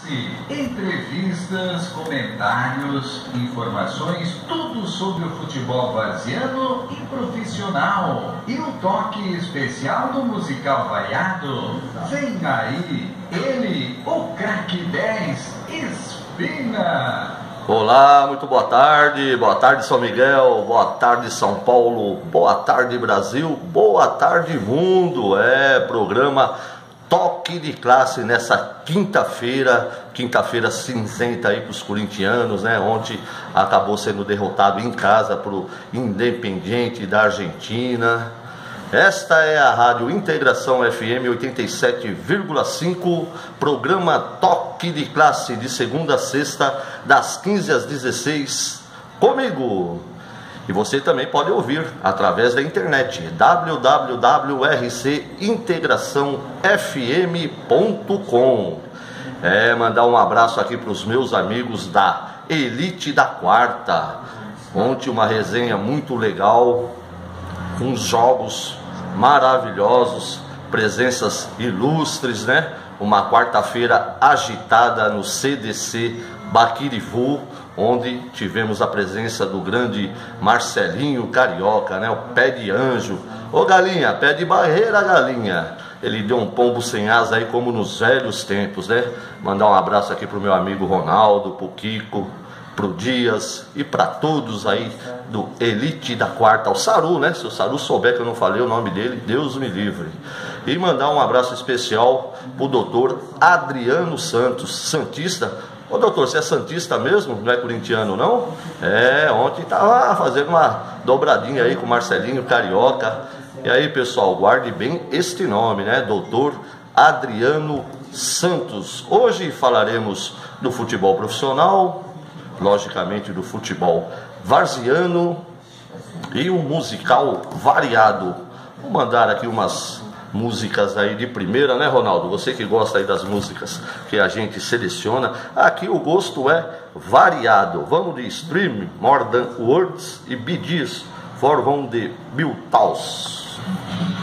Entrevistas, comentários, informações, tudo sobre o futebol varziano e profissional. E um toque especial do musical variado. Vem aí, ele, o craque 10, Espina. Olá, muito boa tarde São Miguel, boa tarde São Paulo, boa tarde Brasil, boa tarde mundo. Programa Toque de Classe nessa quinta-feira cinzenta aí para os corintianos, né? Ontem acabou sendo derrotado em casa pro Independiente da Argentina. Esta é a Rádio Integração FM 87,5, programa Toque de Classe de segunda a sexta, das 15 às 16, comigo. E você também pode ouvir através da internet, www.rcintegraçãofm.com. Mandar um abraço aqui para os meus amigos da Elite da Quarta. Ontem uma resenha muito legal, uns jogos maravilhosos, presenças ilustres, né? Uma quarta-feira agitada no CDC Baquirivu, onde tivemos a presença do grande Marcelinho Carioca, né? O pé de anjo. Ô galinha, pé de barreira, galinha. Ele deu um pombo sem asa aí como nos velhos tempos, né? Mandar um abraço aqui pro meu amigo Ronaldo, pro Kiko, pro Dias e para todos aí do Elite da Quarta, o Saru, né? Se o Saru souber que eu não falei o nome dele, Deus me livre. E mandar um abraço especial pro doutor Adriano Santos, santista. Ô doutor, você é santista mesmo? Não é corintiano não? Ontem tava fazendo uma dobradinha aí com o Marcelinho Carioca. E aí pessoal, guarde bem este nome, né? Doutor Adriano Santos. Hoje falaremos do futebol profissional, logicamente do futebol varziano e um musical variado. Vou mandar aqui umas músicas aí de primeira, né, Ronaldo? Você que gosta aí das músicas que a gente seleciona, aqui o gosto é variado. Vamos de Stream, More Than Words e Bee Gees, For Whom the Bell Tolls.